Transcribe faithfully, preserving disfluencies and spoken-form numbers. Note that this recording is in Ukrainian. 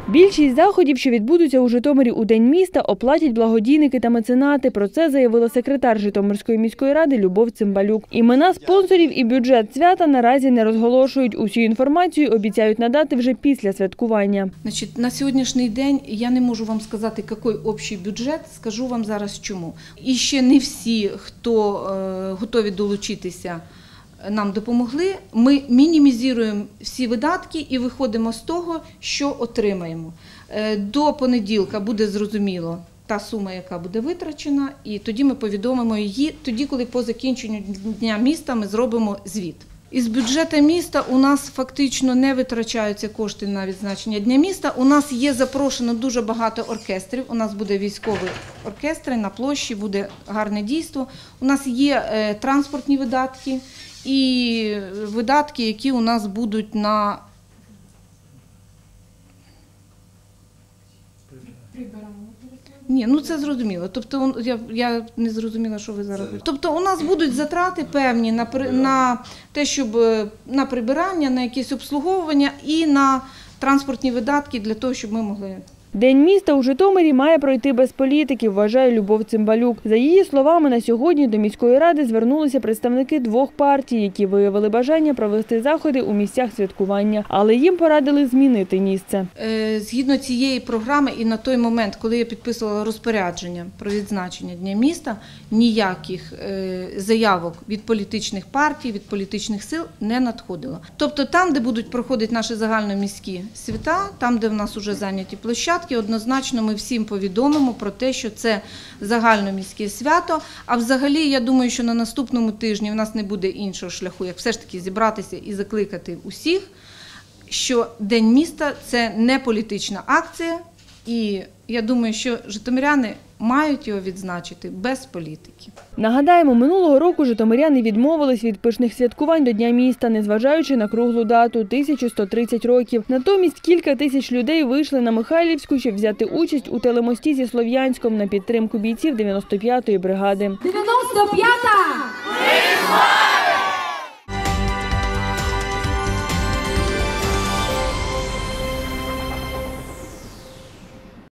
Більшість заходів, що відбудуться у Житомирі у День міста, оплатять благодійники та меценати. Про це заявила секретар Житомирської міської ради Любов Цимбалюк. Імена спонсорів і бюджет свята наразі не розголошують. Усю інформацію обіцяють надати вже після святкування. Значить, на сьогоднішній день я не можу вам сказати, який общий бюджет, скажу вам зараз чому. І ще не всі, хто е, готові долучитися, нам допомогли. Ми мінімізуємо всі видатки і виходимо з того, що отримаємо. До понеділка буде зрозуміло та сума, яка буде витрачена, і тоді ми повідомимо її, тоді, коли по закінченню Дня міста ми зробимо звіт. Із бюджету міста у нас фактично не витрачаються кошти на відзначення Дня міста. У нас є запрошено дуже багато оркестрів. У нас буде військовий оркестр, на площі буде гарне дійство. У нас є е, транспортні видатки і видатки, які у нас будуть на Ні, ну це зрозуміло. Тобто я, я не зрозуміла, що ви зараз. Тобто у нас будуть затрати певні на на те, щоб на прибирання, на якесь обслуговування і на транспортні видатки для того, щоб ми могли. День міста у Житомирі має пройти без політиків, вважає Любов Цимбалюк. За її словами, на сьогодні до міської ради звернулися представники двох партій, які виявили бажання провести заходи у місцях святкування. Але їм порадили змінити місце. Згідно цієї програми і на той момент, коли я підписувала розпорядження про відзначення Дня міста, ніяких заявок від політичних партій, від політичних сил не надходило. Тобто там, де будуть проходити наші загальноміські свята, там, де в нас вже зайняті площадки, однозначно ми всім повідомимо про те, що це загальноміське свято. А взагалі, я думаю, що на наступному тижні в нас не буде іншого шляху, як все ж таки зібратися і закликати усіх, що День міста – це не політична акція. І я думаю, що житомиряни мають його відзначити без політики. Нагадаємо, минулого року житомиряни відмовились від пишних святкувань до Дня міста, незважаючи на круглу дату – тисячу сто тридцять років. Натомість кілька тисяч людей вийшли на Михайлівську, щоб взяти участь у телемості зі Слов'янськом на підтримку бійців дев'яносто п'ятої бригади. дев'яносто п'ята!